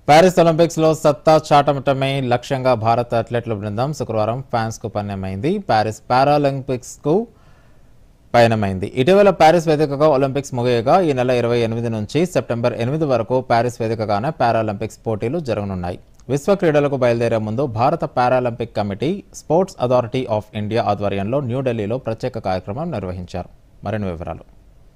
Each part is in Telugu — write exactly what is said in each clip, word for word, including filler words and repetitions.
ప్యారిస్ ఒలింపిక్స్ లో సత్తా చాటమటమే లక్ష్యంగా భారత అథ్లెట్ల బృందం శుక్రవారం ఫ్రాన్స్ కు పయనమైంది. ప్యారిస్ పారాలింపిక్స్ కు పయనమైంది. ఇటీవల ప్యారిస్ వేదికగా ఒలింపిక్స్ ముగియగా ఈ నెల ఇరవై ఎనిమిది నుంచి సెప్టెంబర్ ఎనిమిది వరకు ప్యారిస్ వేదికగానే పారాలింపిక్స్ పోటీలు జరగనున్నాయి. విశ్వ క్రీడలకు బయలుదేరే ముందు భారత Paralympic committee, Sports Authority of India ఆధ్వర్యంలో న్యూఢిల్లీలో ప్రత్యేక కార్యక్రమం నిర్వహించారు. మరిన్ని వివరాలు.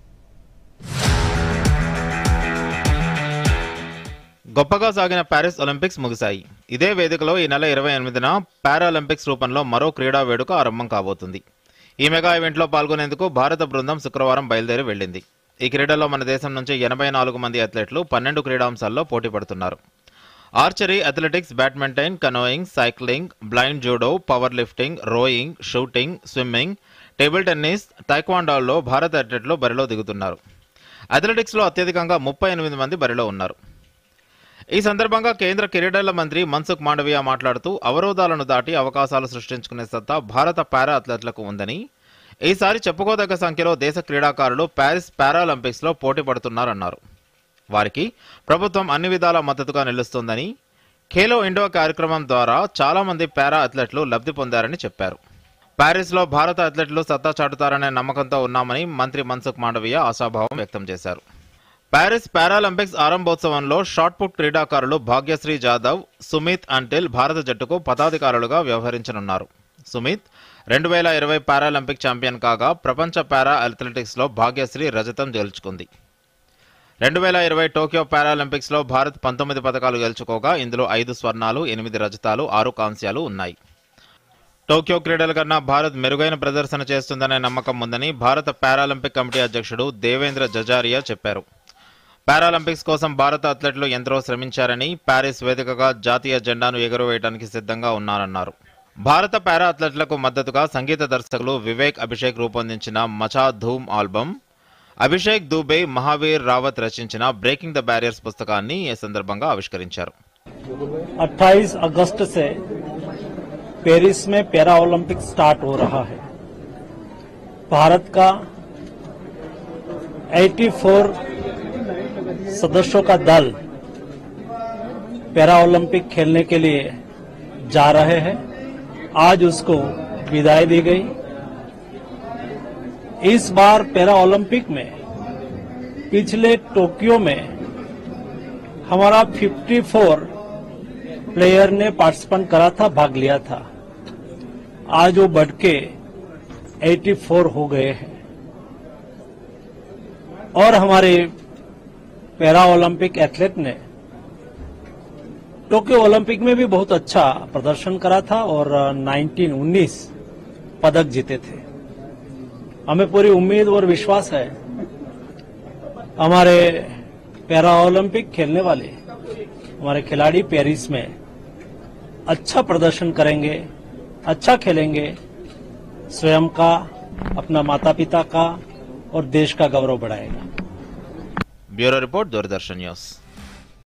గొప్పగా సాగిన ప్యారిస్ ఒలింపిక్స్ ముగిశాయి. ఇదే వేదికలో ఈ నెల ఇరవై ఎనిమిదిన పారాలింపిక్స్ రూపంలో మరో క్రీడా వేడుక ఆరంభం కాబోతుంది. ఈ మెగా ఈవెంట్లో పాల్గొనేందుకు భారత బృందం శుక్రవారం బయలుదేరి వెళ్లింది. ఈ క్రీడల్లో మన దేశం నుంచి ఎనభై నాలుగు మంది అథ్లెట్లు పన్నెండు క్రీడాంశాల్లో పోటీ పడుతున్నారు. Archery, athletics, badminton, canoeing, cycling, blind judo, power lifting, rowing, shooting, swimming, table tennis, టైక్వాండోల్లో భారత అథ్లెట్లు బరిలో దిగుతున్నారు. అథ్లెటిక్స్లో అత్యధికంగా ముప్పై ఎనిమిది మంది బరిలో ఉన్నారు. ఈ సందర్భంగా కేంద్ర క్రీడల మంత్రి మన్సుఖ్ మాండవియా మాట్లాడుతూ అవరోధాలను దాటి అవకాశాలు సృష్టించుకునే సత్తా భారత పారా అథ్లెట్లకు ఉందని, ఈసారి చెప్పుకోదగ్గ సంఖ్యలో దేశ క్రీడాకారులు ప్యారిస్ పారాలింపిక్స్లో పోటీ పడుతున్నారన్నారు. వారికి ప్రభుత్వం అన్ని విధాల మద్దతుగా నిలుస్తోందని, ఖేలో ఇండియా కార్యక్రమం ద్వారా చాలా మంది పారా అథ్లెట్లు లబ్ధి పొందారని చెప్పారు. ప్యారిస్లో భారత అథ్లెట్లు సత్తా చాటుతారనే నమ్మకంతో ఉన్నామని మంత్రి మన్సుఖ్ మాండవియా ఆశాభావం వ్యక్తం చేశారు. ప్యారిస్ పారాలింపిక్స్ ఆరంభోత్సవంలో షాట్పుట్ క్రీడాకారులు భాగ్యశ్రీ జాదవ్, సుమిత్ అంటిల్ భారత జట్టుకు పదాధికారులుగా వ్యవహరించనున్నారు. సుమిత్ రెండు వేల ఇరవై పారాలింపిక్ ఛాంపియన్ కాగా ప్రపంచ పారా అథ్లెటిక్స్లో భాగ్యశ్రీ రజతం గెలుచుకుంది. రెండు వేల ఇరవై టోక్యో పారాలింపిక్స్లో భారత్ పంతొమ్మిది పథకాలు గెలుచుకోగా ఇందులో ఐదు స్వర్ణాలు, ఎనిమిది రజతాలు, ఆరు కాంస్యాలు ఉన్నాయి. టోక్యో క్రీడల కన్నా భారత్ మెరుగైన ప్రదర్శన చేస్తుందనే నమ్మకం ఉందని భారత పారాలింపిక్ కమిటీ అధ్యక్షుడు దేవేంద్ర జజారియా చెప్పారు. పారాలింపిక్స్ కోసం భారత అథ్లెట్లు ఎంతో శ్రమించారని, ప్యారిస్ వేదికగా జాతీయ జెండాను ఎగురవేయడానికి సిద్ధంగా ఉన్నారన్నారు. భారత పారా అథ్లెట్లకు మద్దతుగా సంగీత దర్శకులు వివేక్ అభిషేక్ రూపొందించిన మచా ధూమ్ ఆల్బమ్, అభిషేక్ దూబే, మహావీర్ రావత్ రచించిన బ్రేకింగ్ ద బ్యారియర్స్ పుస్తకాన్ని ఈ సందర్భంగా ఆవిష్కరించారు. अट्ठाईस अगस्त से पेरिस में पैरा ओलंपिक स्टार्ट हो रहा है. भारत का चौरासी सदस्यों का दल पैरा ओलंपिक खेलने के लिए जा रहे हैं. आज उसको विदाई दी गई. इस बार पैरा ओलंपिक में पिछले टोक्यो में हमारा चौवन प्लेयर ने पार्टिसिपेट करा था, भाग लिया था. आज वो बढ़ के चौरासी हो गए हैं. और हमारे पैरा ओलंपिक एथलीट ने टोक्यो ओलंपिक में भी बहुत अच्छा प्रदर्शन करा था और उन्नीस पदक जीते थे. हमें पूरी उम्मीद और विश्वास है हमारे पैरा ओलंपिक खेलने वाले हमारे खिलाड़ी पेरिस में अच्छा प्रदर्शन करेंगे, अच्छा खेलेंगे, स्वयं का, अपना माता पिता का और देश का गौरव बढ़ाएगा. Bureau report, Doordarshan news.